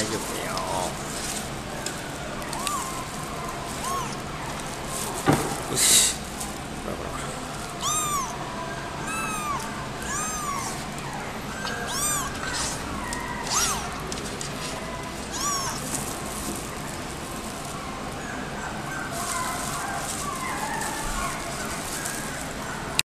大丈夫だよ。よし。ほらほらほら。